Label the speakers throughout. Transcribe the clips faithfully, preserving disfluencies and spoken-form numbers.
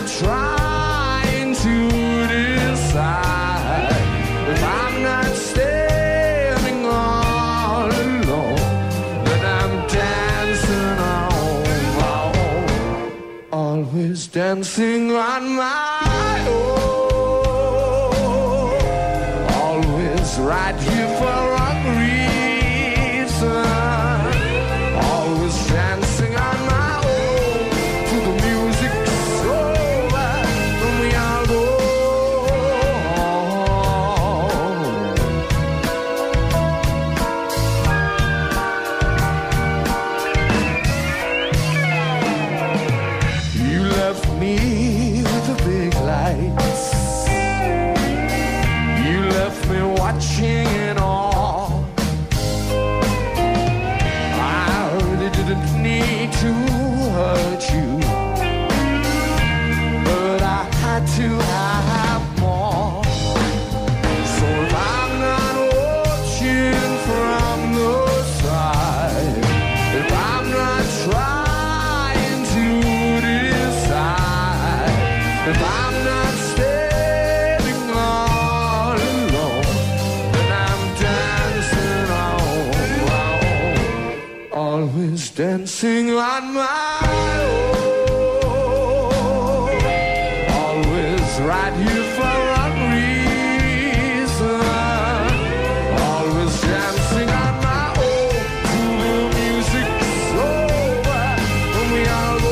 Speaker 1: trying to decide if I'm not standing all alone, then I'm dancing on my own, always dancing on my own, always right here for a reason, always dancing on my own to the music so loud when we all go home. You left me with the big lights, you left me watching it all. I really didn't need to hurt you, but I had to have more. So if I'm not watching from the side, if I'm not trying to decide, if I'm not standing all alone, then I'm dancing on my own, always dancing on my own, always right here for a reason, always dancing on my own to the music so loud when we all go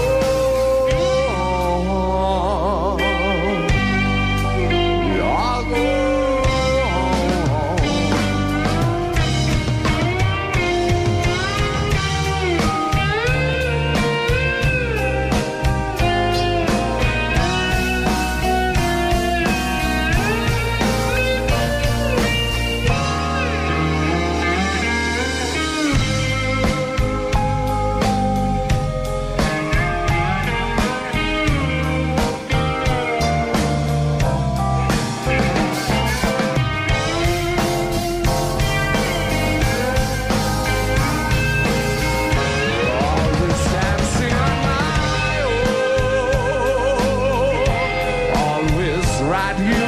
Speaker 1: home. We all go home. Always dancing on my own, always right here